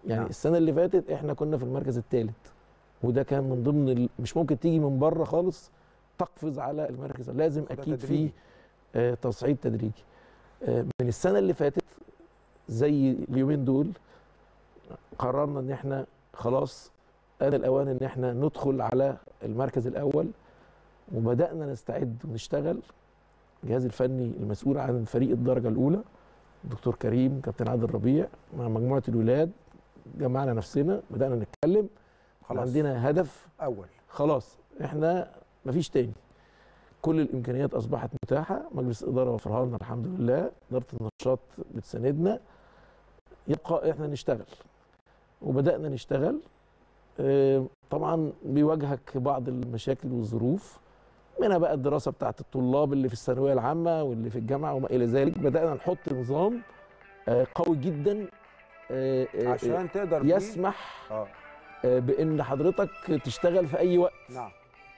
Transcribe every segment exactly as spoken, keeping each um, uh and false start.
يعني نعم. السنه اللي فاتت احنا كنا في المركز الثالث، وده كان من ضمن ال... مش ممكن تيجي من بره خالص تقفز على المركز، لازم اكيد في آه تصعيد تدريجي. آه من السنه اللي فاتت زي اليومين دول قررنا ان احنا خلاص آن الأوان إن إحنا ندخل على المركز الأول، وبدأنا نستعد ونشتغل. الجهاز الفني المسؤول عن فريق الدرجة الأولى الدكتور كريم كابتن عادل ربيع مع مجموعة الولاد جمعنا نفسنا بدأنا نتكلم. خلاص عندنا هدف أول، خلاص إحنا مفيش تاني، كل الإمكانيات أصبحت متاحة، مجلس الإدارة وفرها لنا الحمد لله، إدارة النشاط بتساندنا، يبقى إحنا نشتغل. وبدأنا نشتغل. طبعا بيواجهك بعض المشاكل والظروف، منها بقى الدراسه بتاعت الطلاب اللي في الثانويه العامه واللي في الجامعه وما الى ذلك. بدانا نحط نظام قوي جدا عشان تقدر يسمح بان حضرتك تشتغل في اي وقت. نعم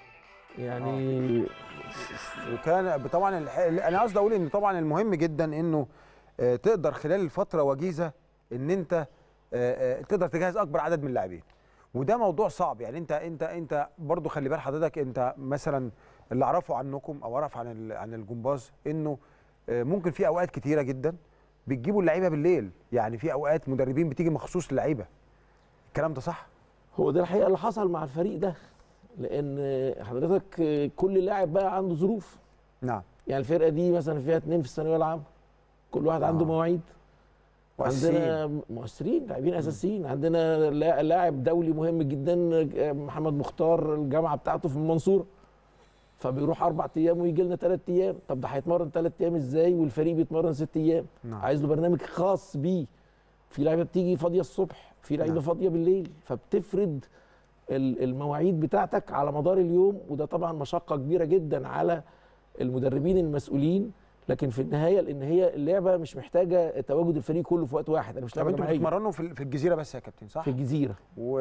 يعني آه. وكان طبعا انا قصدي اقول ان طبعا المهم جدا انه تقدر خلال الفتره وجيزه ان انت تقدر تجهز اكبر عدد من اللاعبين، وده موضوع صعب. يعني انت انت انت برضو خلي بال حضرتك، انت مثلا اللي اعرفه عنكم او اعرف عن عن الجمباز انه ممكن في اوقات كتيره جدا بتجيبوا اللعيبه بالليل، يعني في اوقات مدربين بتيجي مخصوص للعيبه. الكلام ده صح؟ هو ده الحقيقه اللي حصل مع الفريق ده، لان حضرتك كل لاعب بقى عنده ظروف. نعم. يعني الفرقه دي مثلا فيها اثنين في الثانويه العامه، كل واحد آه. عنده مواعيد. عندنا مؤثرين لاعبين اساسيين، عندنا لاعب دولي مهم جدا محمد مختار الجامعه بتاعته في المنصوره، فبيروح اربع ايام ويجي لنا ثلاث ايام. طب ده هيتمرن ثلاث ايام ازاي والفريق بيتمرن ست ايام؟ نعم. عايز له برنامج خاص بيه. في لعيبه بتيجي فاضيه الصبح، في لعيبه نعم. فاضيه بالليل، فبتفرد المواعيد بتاعتك على مدار اليوم، وده طبعا مشقه كبيره جدا على المدربين المسؤولين. لكن في النهايه لان هي اللعبه مش محتاجه تواجد الفريق كله في وقت واحد. انا مش لعبه جماعيه. انتوا بتتمرنوا في الجزيره بس يا كابتن صح؟ في الجزيره،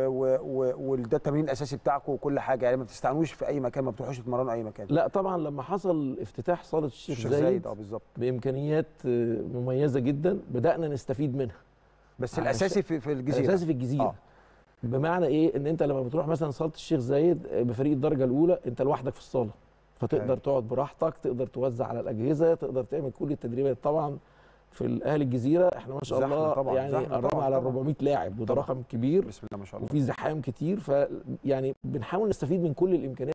وده التمرين الاساسي بتاعكم وكل حاجه، يعني ما بتستعنوش في اي مكان، ما بتروحوش تتمرنوا اي مكان؟ لا طبعا لما حصل افتتاح صاله الشيخ, الشيخ زايد, زايد اه بالظبط بامكانيات مميزه جدا بدانا نستفيد منها. بس الاساسي في في الجزيره. الاساسي في الجزيره آه. بمعنى ايه؟ ان انت لما بتروح مثلا صاله الشيخ زايد بفريق الدرجه الاولى انت لوحدك في الصاله، فتقدر أي. تقعد براحتك، تقدر توزع على الاجهزه، تقدر تعمل كل التدريبات. طبعا في اهل الجزيره احنا ما شاء الله طبعًا يعني قربنا على أربعمائة لاعب، وده رقم كبير بسم الله ما شاء الله، وفي زحام كتير، فيعني بنحاول نستفيد من كل الامكانيات